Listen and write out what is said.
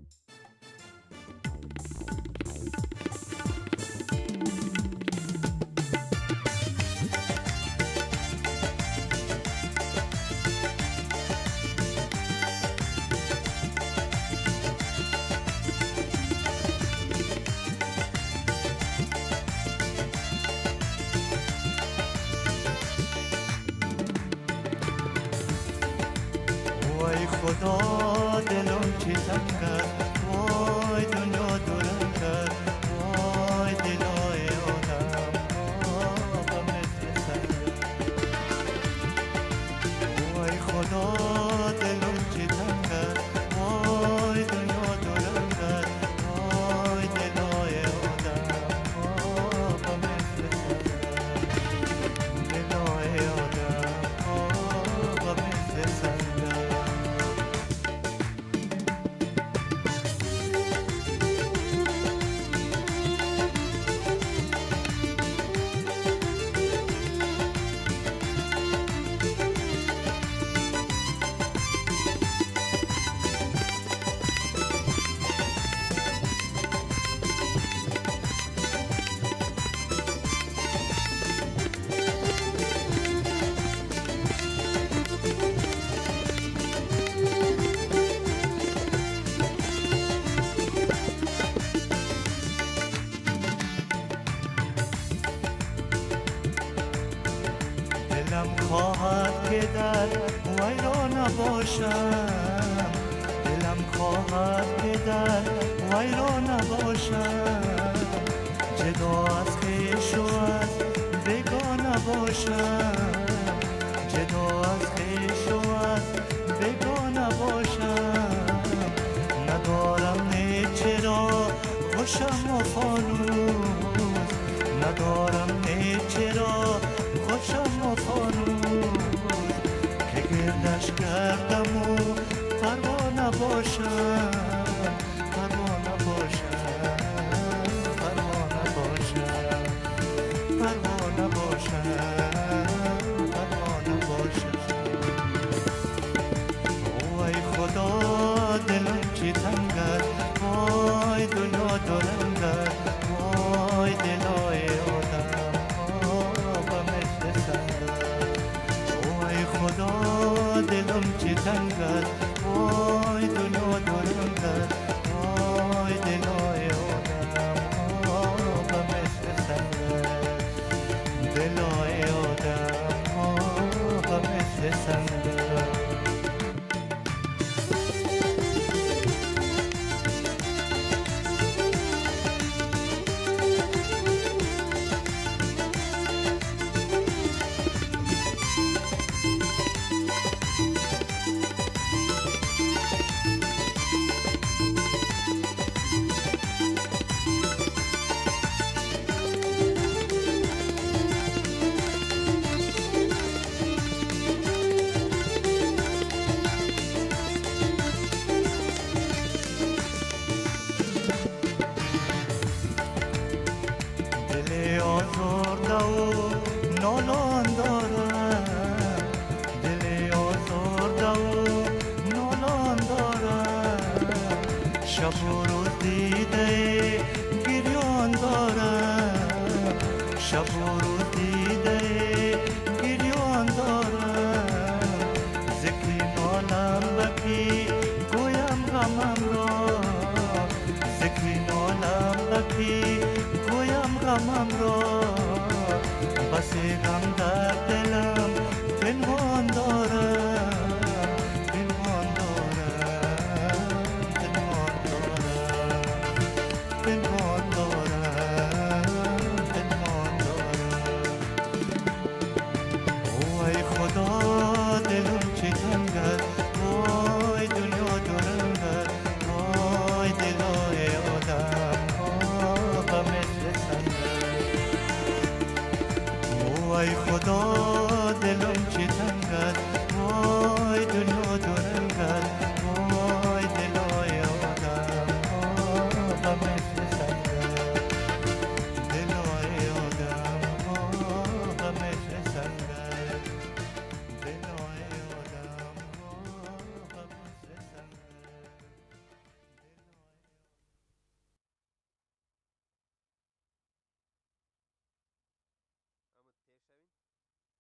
وای خدا دلم چی تنگ کرد، وای دنیا دورم کرد، وای دلای آدم ها مثل سنگ. وای خدا دلم چی تنگ کرد، وای دنیا دورم کرد، وای دلای آدم ها مثل سنگ. دلای آدم ها مثل سنگ. دلم خواهد که در ویران نباشم، دلم خواهد که در ویران نباشم، جدا از خویش و از بیگانه باشم، جدا از خویش و از بیگانه باشم. ندارم نه چرا خوشم و فانوس، ندارم نه چرا خوشم و فانوس، که گردش گردم و پروانه باشم، پروانه باشم، پروانه باشم، پروانه باشم، پروانه باشم. وای خدا دلم چی تنگ است، وای دنیا دورم کرد، وای دلای آدم خدا دلم چی تنگ است، وای دنیا دورم کرد، وای دلای آدم ها مثل سنگ، دلای آدم ها مثل سنگ. دل آزرده و نالان دارم، دل آزرده و نالان دارم، شب و روز دیده گریان دارم، شب و روز دیده گریان دارم. ذکر نالم بکی گویم غمم را، ذکر نالم بکی گویم غمم را، بس غم در دلم پنهان دارم، پنهان دارم، پنهان دارم، پنهان دارم، پنهان دارم. وای خدا دلم چی تنگ است، وای دنیا دورم کرد، وای دلای آدم ها مثل سنگ. وای خدا